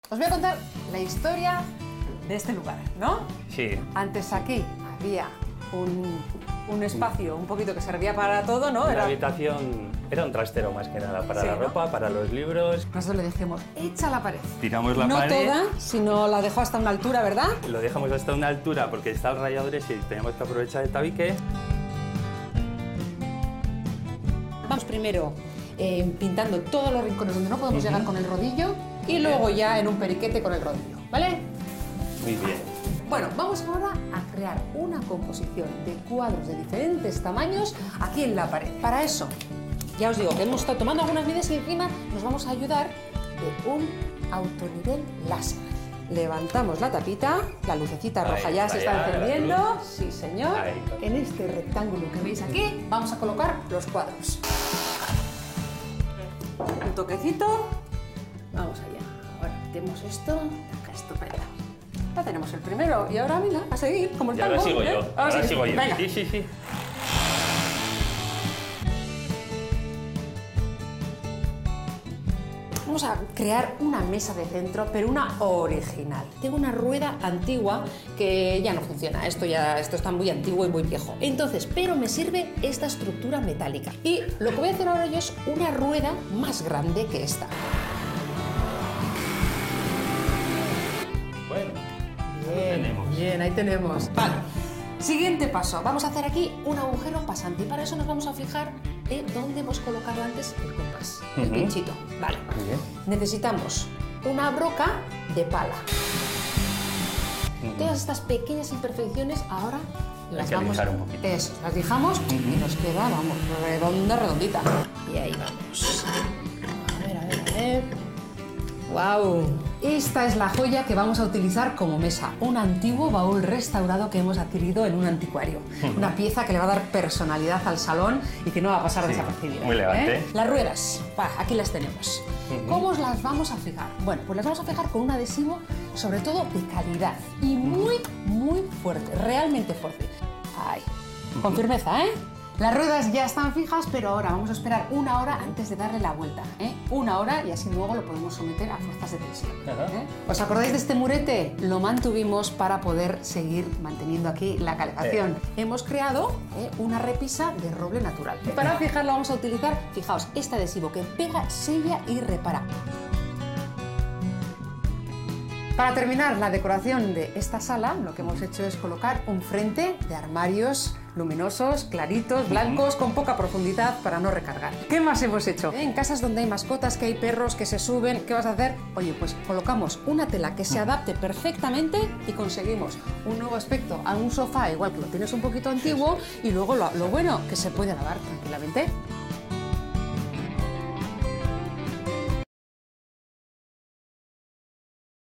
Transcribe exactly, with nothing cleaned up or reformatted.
Os voy a contar la historia de este lugar, ¿no? Sí. Antes aquí había un, un espacio un poquito que servía para todo, ¿no? La Era... habitación era un trastero más que nada, para Sí, la ¿no? ropa, para los libros. Nosotros le dijimos, echa la pared. Tiramos la no pared. No toda, sino la dejó hasta una altura, ¿verdad? Lo dejamos hasta una altura porque están los ralladores y tenemos que aprovechar el tabique. Vamos primero eh, pintando todos los rincones donde no podemos Uh-huh. llegar con el rodillo y luego ya en un periquete con el rodillo, ¿vale? Muy bien. Bueno, vamos ahora a crear una composición de cuadros de diferentes tamaños aquí en la pared. Para eso, ya os digo que hemos estado tomando algunas medidas y encima nos vamos a ayudar de un autonivel láser. Levantamos la tapita, la lucecita roja Ahí ya está, se está ya, encendiendo. la luz. Sí, señor. Ahí. En este rectángulo que veis aquí vamos a colocar los cuadros. Un toquecito. Vamos allá. Ahora metemos esto. Acá, estupendo. Ya tenemos el primero y ahora mira, a seguir como el Y ahora tango, sigo ¿eh? yo. Ahora sigues sigo tú. yo. Venga. Sí, sí, sí. Vamos a crear una mesa de centro, pero una original. Tengo una rueda antigua que ya no funciona. Esto ya esto está muy antiguo y muy viejo. Entonces, pero me sirve esta estructura metálica. Y lo que voy a hacer ahora yo es una rueda más grande que esta. Bueno, Bien, tenemos. bien, ahí tenemos. Vale. Siguiente paso. Vamos a hacer aquí un agujero pasante y para eso nos vamos a fijar en dónde hemos colocado antes el compás, el Ujú. pinchito. Vale. Muy bien. Necesitamos una broca de pala. Ujú. Todas estas pequeñas imperfecciones ahora Hay las que vamos lijar un poquito. Eso, las lijamos y nos queda, vamos, redonda, redondita. Y ahí vamos. A ver, a ver, a ver. ¡Wow! Esta es la joya que vamos a utilizar como mesa. Un antiguo baúl restaurado que hemos adquirido en un anticuario. Una pieza que le va a dar personalidad al salón y que no va a pasar Sí, desapercibida. muy elegante. ¿eh? Las ruedas, va, aquí las tenemos. Ujú. ¿Cómo os las vamos a fijar? Bueno, pues las vamos a fijar con un adhesivo, sobre todo de calidad y muy, muy fuerte, realmente fuerte. Ahí, con firmeza, ¿eh? Las ruedas ya están fijas, pero ahora vamos a esperar una hora antes de darle la vuelta, ¿eh? Una hora y así luego lo podemos someter a fuerzas de tensión. Ajá. ¿eh? ¿Os acordáis de este murete? Lo mantuvimos para poder seguir manteniendo aquí la calefacción. Eh. Hemos creado ¿eh? una repisa de roble natural. Y para fijarla vamos a utilizar, fijaos, este adhesivo que pega, sella y repara. Para terminar la decoración de esta sala, lo que hemos hecho es colocar un frente de armarios luminosos, claritos, blancos, con poca profundidad para no recargar. ¿Qué más hemos hecho? En casas donde hay mascotas, que hay perros que se suben, ¿qué vas a hacer? Oye, pues colocamos una tela que se adapte perfectamente y conseguimos un nuevo aspecto a un sofá, igual que lo tienes un poquito antiguo, y luego lo, lo bueno, que se puede lavar tranquilamente.